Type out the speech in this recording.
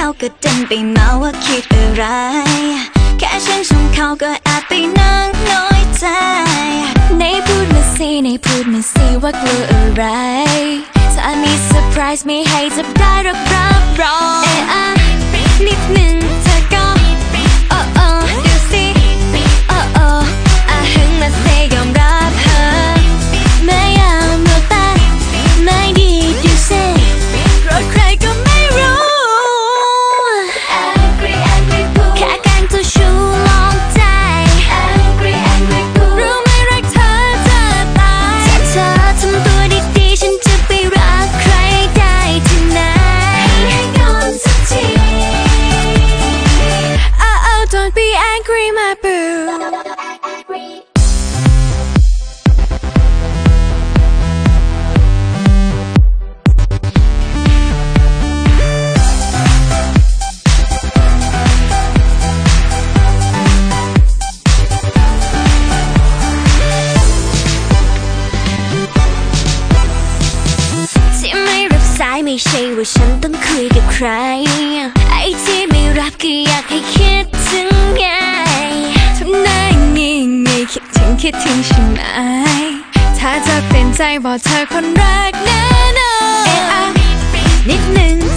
เขาก็ดันไปเมาว่าคิดอะไรแค่ฉันชมเขาก็แอบไปนั่งน้อยใจไหนพูดมาสิไหนพูดมาสิว่ากลัวอะไรถ้ามีเซอร์ไพรส์ไม่ให้จับได้รับรองนิดหนึ่งเธอก็ดูสิหึงมาเซยอมรับเธอไม่ยอมหลบตาไม่ดีดูสิโกรธใครก็ไม่รู้แค่การตัวชูลองใจรู้ไหมรักเธอจะตายถ้าเธอทำตัวดีๆฉันจะไปรักใครได้ที่ไหนให้ก่อนสักที Don't be angry my booไม่ใช่ว่าฉันต้องคุยกับใครไอ้ที่ไม่รับก็อยากให้คิดถึงไงทำหน้างี้ไม่คิดถึงใช่ไหมถ้าเธอเปลี่ยนใจบอกเธอคนแรกแน่นอนนิดหนึ่ง